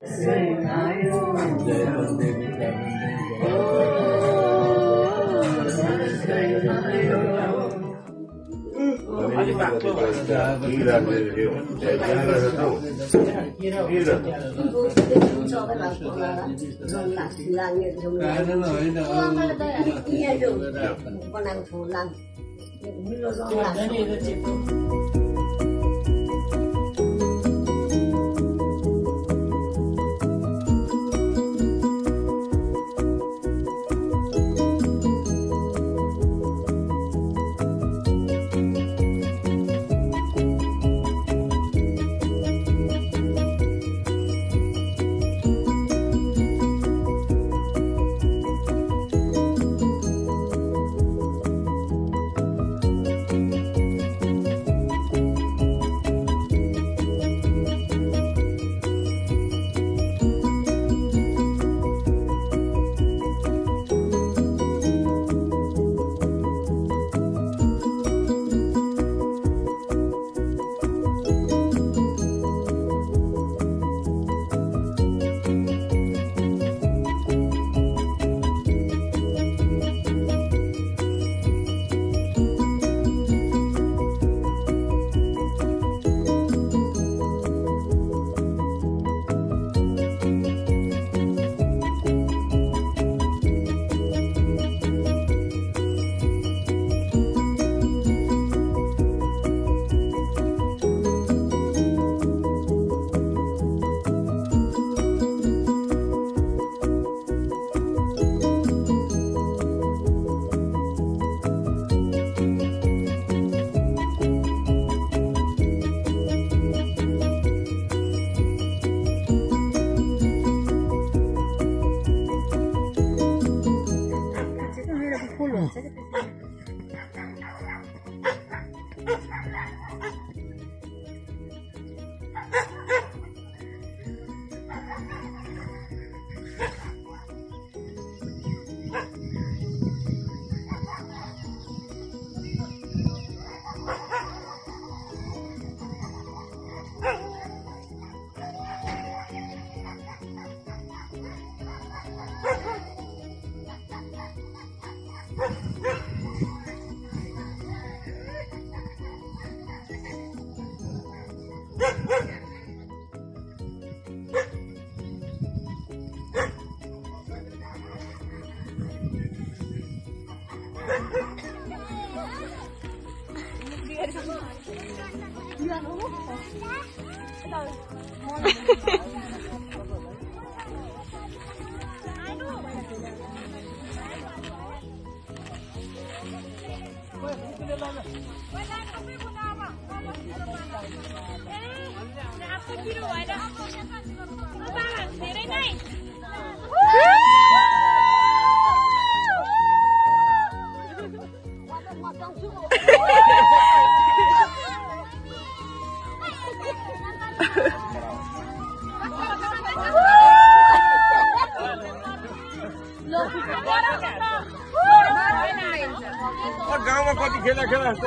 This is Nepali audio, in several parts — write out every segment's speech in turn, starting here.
गाउँमा कति खेला खेला यस्तो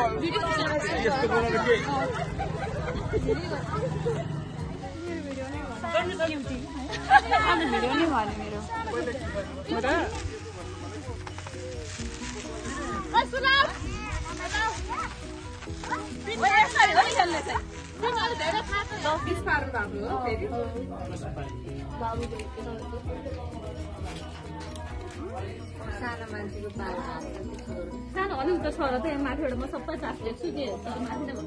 बनाएर के सानो मान्छेको पाला सानो भने त छोरा त माथिबाट म सबै चास लेख्छु के तर माथि नै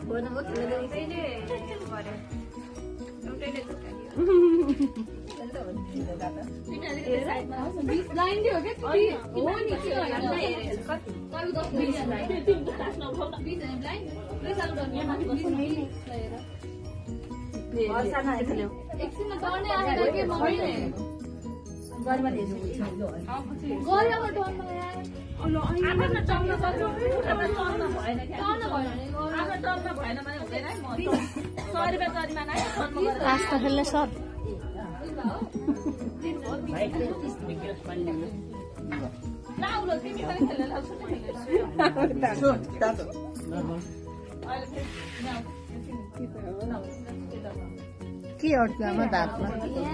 एकछिनमा चढ्ने आएर के मम्मीले गरिमा दिनु गरिमा टर्नमा यार आफूले टर्न सक्छु टर्न भएन के टर्न भएन आफू टर्न भएन भने हुँदैन है म 100 रुपैयाँ गरिमा नै रास्ता खेल्ने सर लाउलो तिमी पनि खेल्न लाग्छौ के अड्क्यो आमा दाँतमा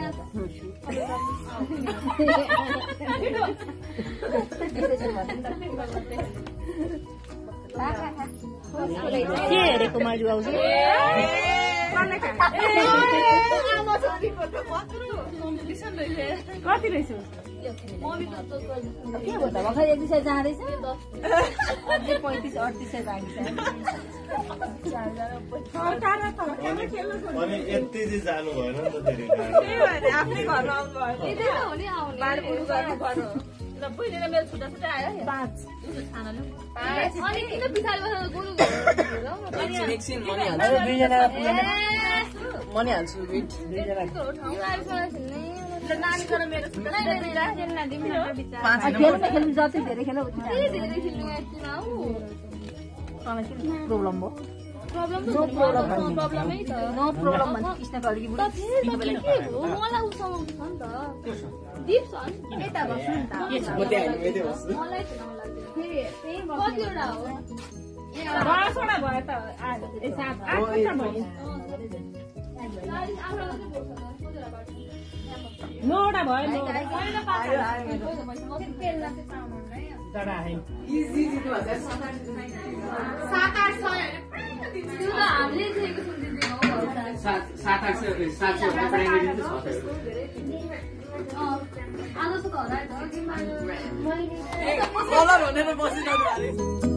के हेरेको मैले आउँछु कति रहेछ के भयो त भर्खर 1-2 सय जाँदैछ 35-38 सय बाँकी अनि यति चाहिँ जानु भएन नि त फेरि आफ्नै घरमा आउनु भयो बाडबुड गर्नु पर्यो ल बुझेर मेरो छुट्टा छुट्टा आयो 5 खानाले 5 अनि किन पिछाडी बसेर गुरु एकछिन मनी हाल्छु दुईजना मनी हाल्छु वेट दुईजना नानी तर मेरो छुट्टा नै खेल्नु जति धेरै खेल प्रब्लम भयो नो प्रब्लम भन्छ कृष्णको अलिकति बुढी मलाई उसँग छ नि त दिप छ नि यता बस्नु नि त मलाई कतिवटा हो 10वटा भयो त 7-8 भयो 9वटा भयो भनेर बसिरहनु